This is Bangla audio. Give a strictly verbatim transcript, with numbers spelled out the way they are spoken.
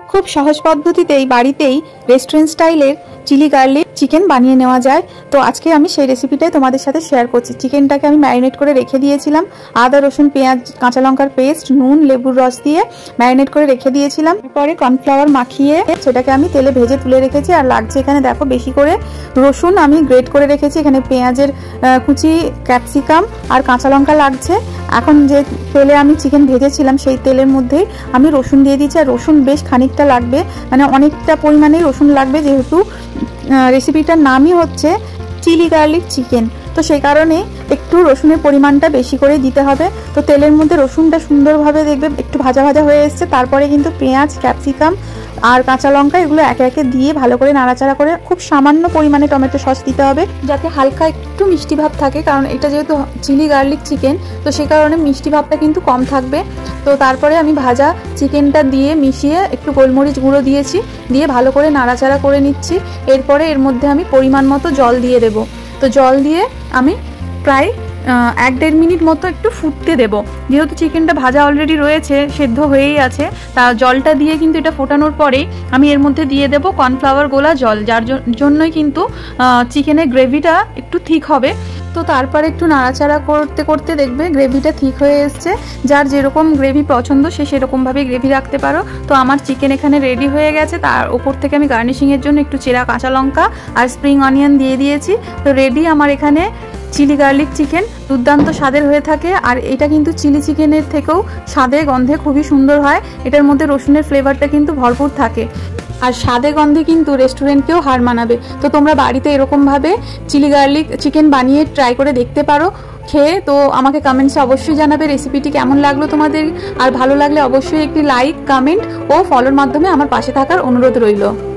খুব সহজ পদ্ধতিতেই বাড়িতেই রেস্টুরেন্ট স্টাইলের চিলি গার্লিক চিকেন বানিয়ে নেওয়া যায়। তো আজকে আমি সেই রেসিপিটাই তোমাদের সাথে শেয়ার করছি। চিকেনটাকে আমি ম্যারিনেট করে রেখে দিয়েছিলাম, আদা রসুন পেঁয়াজ কাঁচা লঙ্কার পেস্ট নুন লেবুর রস দিয়ে ম্যারিনেট করে রেখে দিয়েছিলাম। পরে কর্নফ্লাওয়ার মাখিয়ে সেটাকে আমি তেলে ভেজে তুলে রেখেছি। আর লাগছে এখানে দেখো বেশি করে রসুন আমি গ্রেট করে রেখেছি, এখানে পেঁয়াজের কুচি ক্যাপসিকাম আর কাঁচা লঙ্কা লাগছে। এখন যে তেলে আমি চিকেন ভেজেছিলাম সেই তেলের মধ্যেই আমি রসুন দিয়ে দিচ্ছি। আর রসুন বেশ খানিকটা লাগবে, মানে অনেকটা পরিমাণেই রসুন লাগবে, যেহেতু রেসিপিটার নামই হচ্ছে চিলি গার্লিক চিকেন, তো সেই কারণে একটু রসুনের পরিমাণটা বেশি করে দিতে হবে। তো তেলের মধ্যে রসুনটা সুন্দরভাবে দেখবে একটু ভাজা ভাজা হয়ে এসছে। তারপরে কিন্তু পেঁয়াজ ক্যাপসিকাম আর কাঁচা লঙ্কা এগুলো একে একে দিয়ে ভালো করে নাড়াচাড়া করে খুব সামান্য পরিমাণে টমেটো সস দিতে হবে, যাতে হালকা একটু মিষ্টি ভাব থাকে, কারণ এটা যেহেতু চিলি গার্লিক চিকেন তো সেই কারণে মিষ্টি ভাবটা কিন্তু কম থাকবে। তো তারপরে আমি ভাজা চিকেনটা দিয়ে মিশিয়ে একটু গোলমরিচ গুঁড়ো দিয়েছি, দিয়ে ভালো করে নাড়াচাড়া করে নিচ্ছি। এরপরে এর মধ্যে আমি পরিমাণ মতো জল দিয়ে দেবো। তো জল দিয়ে আমি প্রায় এক দেড় মিনিট মতো একটু ফুটতে দেব, যেহেতু চিকেনটা ভাজা অলরেডি রয়েছে, সেদ্ধ হয়েই আছে। তা জলটা দিয়ে কিন্তু এটা ফোটানোর পরেই আমি এর মধ্যে দিয়ে দেব কর্নফ্লাওয়ার গোলা জল, যার জন্যই কিন্তু চিকেনের গ্রেভিটা একটু ঠিক হবে। তো তারপরে একটু নাড়াচাড়া করতে করতে দেখবে গ্রেভিটা ঠিক হয়ে এসছে। যার যেরকম গ্রেভি পছন্দ সে সেরকমভাবে গ্রেভি রাখতে পারো। তো আমার চিকেন এখানে রেডি হয়ে গেছে। তার ওপর থেকে আমি গার্নিশিংয়ের জন্য একটু চেরা কাঁচা লঙ্কা আর স্প্রিং অনিয়ন দিয়ে দিয়েছি। তো রেডি আমার এখানে চিলি গার্লিক চিকেন, দুর্দান্ত স্বাদের হয়ে থাকে। আর এটা কিন্তু চিলি চিকেনের থেকেও স্বাদে গন্ধে খুবই সুন্দর হয়, এটার মধ্যে রসুনের ফ্লেভারটা কিন্তু ভরপুর থাকে, আর স্বাদে গন্ধে কিন্তু রেস্টুরেন্টকেও হার মানাবে। তো তোমরা বাড়িতে এরকমভাবে চিলি গার্লিক চিকেন বানিয়ে ট্রাই করে দেখতে পারো খেয়ে। তো আমাকে কমেন্টসে অবশ্যই জানাবে রেসিপিটি কেমন লাগলো তোমাদের, আর ভালো লাগলে অবশ্যই একটি লাইক কমেন্ট ও ফলোর মাধ্যমে আমার পাশে থাকার অনুরোধ রইল।